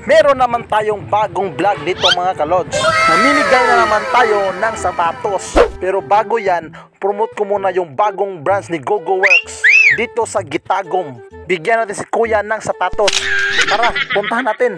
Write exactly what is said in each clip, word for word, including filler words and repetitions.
Meron naman tayong bagong vlog dito mga kalods. Namimigay na naman tayo ng sapatos. Pero bago yan, promote ko muna yung bagong branch ni GoGoWorks dito sa Gitagum. Bigyan natin si kuya ng sapatos. Tara, puntahan natin.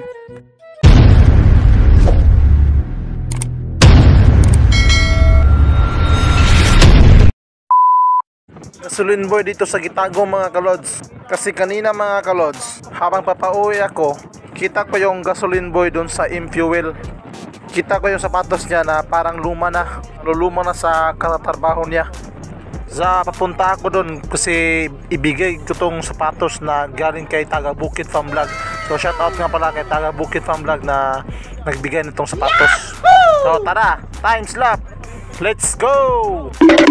Gasoline boy dito sa Gitagum mga kalods. Kasi kanina mga kalods, habang papauwi ako, kita ko yung gasoline boy doon sa M-Fuel. Kita ko yung sapatos niya na parang luma na. Luluma na sa katatrabaho niya. Sa papunta ako doon kasi ibigay ko tong sapatos na galing kay taga Bukid Farm Vlog. So shout out nga pala kay taga Bukid Farm Vlog na nagbigay nitong sapatos. So tara, time slap. Let's go!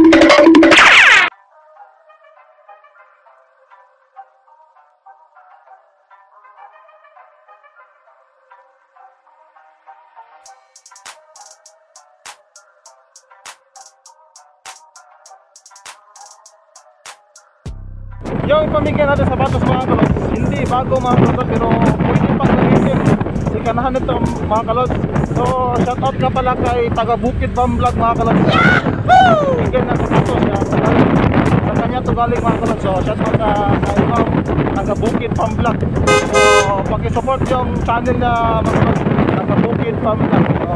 Yung pamigyan natin sapatos mga kalods, hindi bago mga kalods pero pwede pang nangyayin. Sikanahan nito mga kalods. So shout out nga pala kay taga Bukid Farm Vlog mga kalods. Bigyan ng sapatos ya. Sa kanya to galing mga kalods. So shout out sa kay taga Bukid Farm Vlog. So paki-support yung channel na mga kalods, taga Bukid Farm Vlog. So,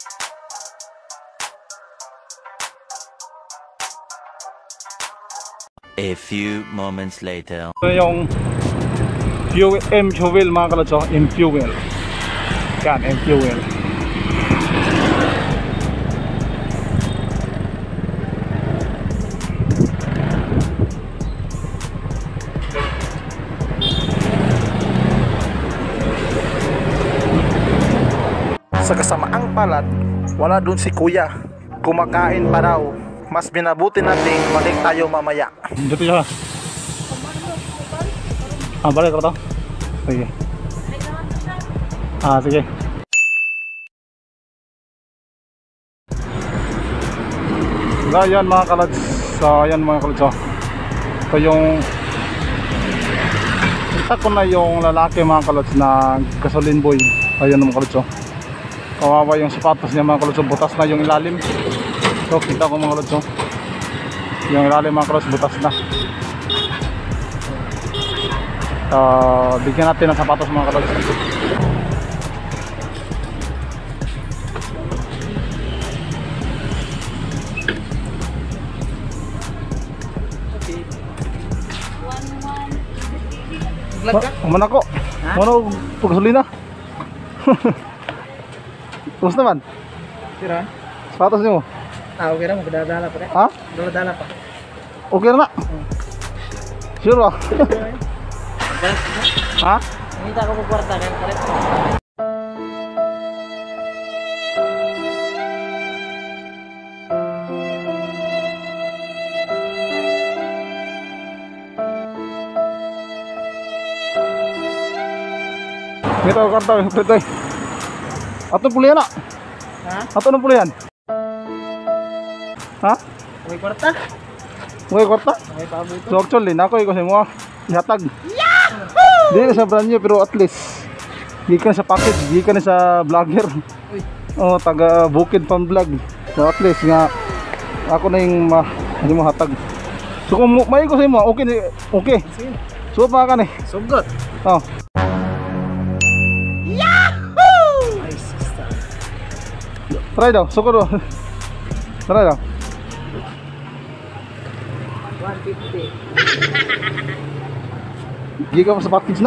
a few moments later. ito yung fuel, M-Fuel mga kalods, oh, M-Fuel. Yan, M-Fuel. Sa kasamaang palad, wala dun si kuya. Kumakain pa raw. Mas binabuti natin balik tayo mamaya. Dito siya. Ah, balik ko to. Sige. Ah, sige. So, ayan mga kalods. So, ayan mga kalods. So, ito yung kita ko na yung lalaki mga kalods na gasoline boy. Ayan mga kalods. So, kawawa yung sapatos niya mga kalods. So, butas na yung ilalim. So kita ko mga kalods, oh. Yung ilalim mga kalods butas na. Uh, bigyan natin ng sapatos mga kalods. Mana ko? Mana paggasolina? Terus naman? Kira? Sapatos niyo? Ah, okay na, magdadala pa rin. Ha? Dala-dala pa. Okay na na? Sure ba? Ha? Hindi ako magkwarta, kaya palit. Ito ang karta, ito. Ato pulihan na? Ha? Ato na pulihan? Ha? May kwarta? May kwarta? May paborito? So actually, nako ikaw sa mga ihatag. Yahoo! Hindi na sa brand new pero at least di ka na sa package, di ka na sa vlogger. Oh, taga Bukid Farm Vlog. So at least nga ako na yung ma ano mo hatag. So kung may ko sa mo, okay okay. So pa ka ni. Sugot. Oh. Yahoo! Nice start. Try daw, sukod daw. Try daw. one fifty. Di ka pa sa package na.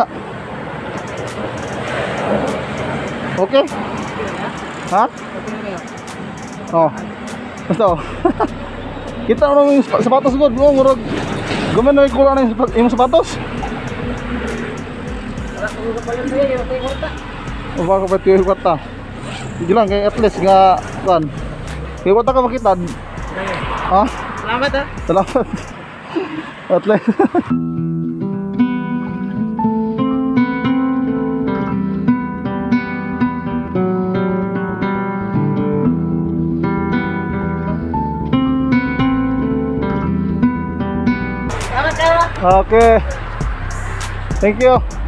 Okay? Ha? Oh. Basta oh. Kita mo yung sapatos ko, no, murag. Gumen na yung kulang ng yung sapatos. Wala ko ko pala sa'yo, yung kwarta. O baka pa yung kwarta. Hindi lang, kaya at least nga, kan. Kaya kwarta ka makita. Ha? Salamat ha. Salamat. At least. Salamat ka. Okay. Thank you.